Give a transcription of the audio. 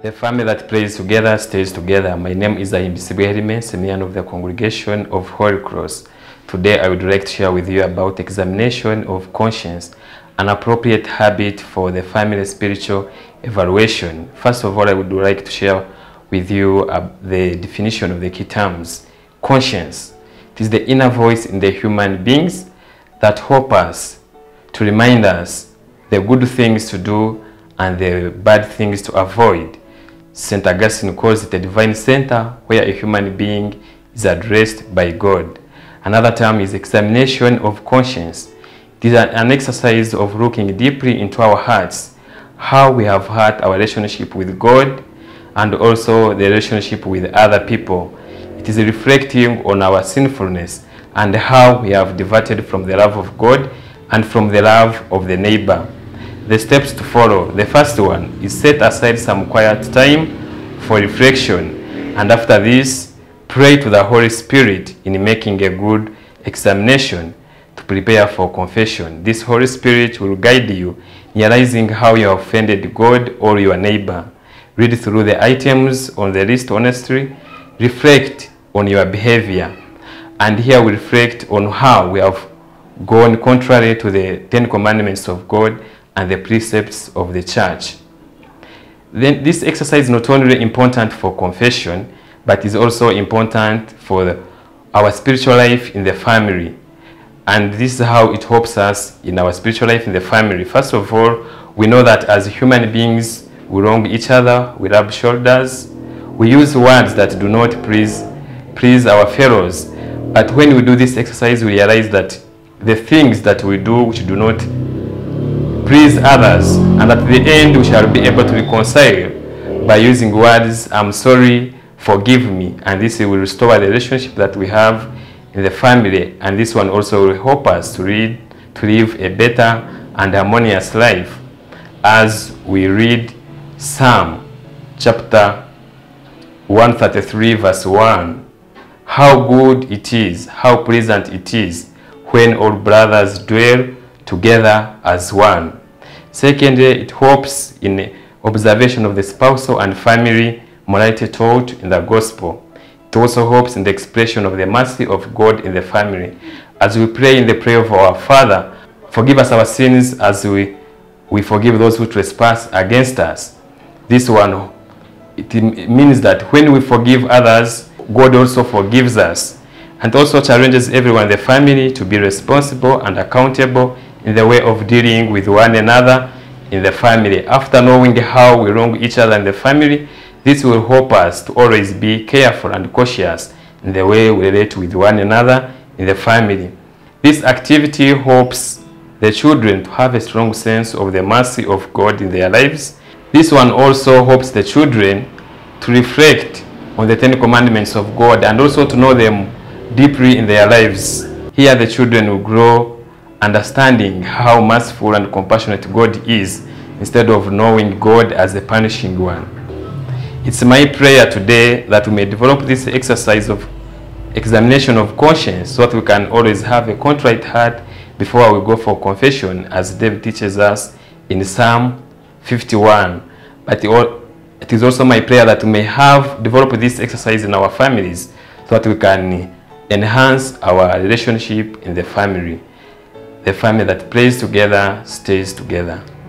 The family that prays together stays together. My name is Ahimbisibwe Herimence, Seminarian of the Congregation of Holy Cross. Today I would like to share with you about examination of conscience, an appropriate habit for the family spiritual evaluation. First of all, I would like to share with you the definition of the key terms. Conscience. It is the inner voice in the human beings that help us, to remind us the good things to do and the bad things to avoid. St. Augustine calls it a divine center where a human being is addressed by God. Another term is examination of conscience. It is an exercise of looking deeply into our hearts, how we have had our relationship with God and also the relationship with other people. It is reflecting on our sinfulness and how we have diverted from the love of God and from the love of the neighbor. The steps to follow. The first one is set aside some quiet time for reflection, and after this, pray to the Holy Spirit in making a good examination to prepare for confession. This Holy Spirit will guide you in realizing how you have offended God or your neighbor. Read through the items on the list honestly, reflect on your behavior, and here we reflect on how we have gone contrary to the 10 commandments of God and the precepts of the church. Then this exercise is not only important for confession, but is also important for our spiritual life in the family. And this is how it helps us in our spiritual life in the family. First of all, we know that as human beings, we wrong each other, we rub shoulders, we use words that do not please our fellows. But when we do this exercise, we realize that the things that we do which do not please others, and at the end we shall be able to reconcile by using words, I'm sorry, forgive me, and this will restore the relationship that we have in the family, and this one also will help us to live a better and harmonious life. As we read Psalm chapter 133 verse 1, how good it is, how pleasant it is when all brothers dwell together as one. Secondly, it helps in observation of the spousal and family morality taught in the gospel. It also helps in the expression of the mercy of God in the family. As we pray in the prayer of our Father, forgive us our sins as we forgive those who trespass against us. This one, it means that when we forgive others, God also forgives us, and also challenges everyone in the family to be responsible and accountable in the way of dealing with one another in the family. After knowing how we wrong each other in the family, this will help us to always be careful and cautious in the way we relate with one another in the family. This activity helps the children to have a strong sense of the mercy of God in their lives. This one also helps the children to reflect on the 10 commandments of God and also to know them deeply in their lives. Here the children will grow understanding how merciful and compassionate God is, instead of knowing God as a punishing one. It's my prayer today that we may develop this exercise of examination of conscience so that we can always have a contrite heart before we go for confession, as David teaches us in Psalm 51. But it is also my prayer that we may develop this exercise in our families so that we can enhance our relationship in the family. The family that prays together stays together.